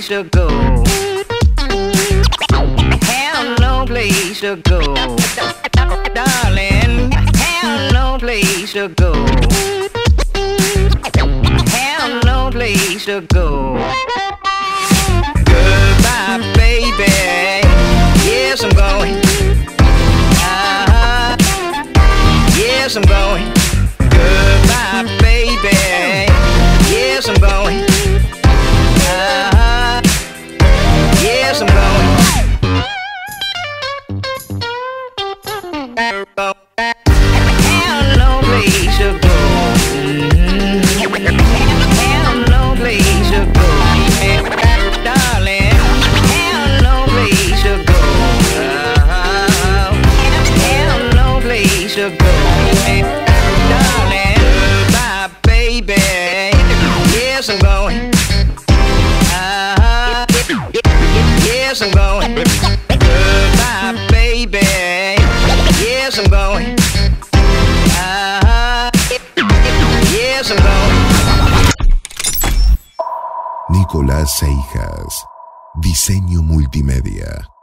place to go. Have no place to go. Darling, have no place to go. Have no place to go. Goodbye, baby. Yes, I'm going. Yes, I'm going. Goodbye, baby. Yes, I'm going. Yes, I'm going. Have no place to go. Have no place to go. Darling, have no place to go. Have no place to go. Darling, goodbye, baby. Yes, I'm going. Yes, I'm going. Goodbye, baby. Yes, I'm going. Yes, I'm going. Nicolás Seijas, Diseño Multimedia.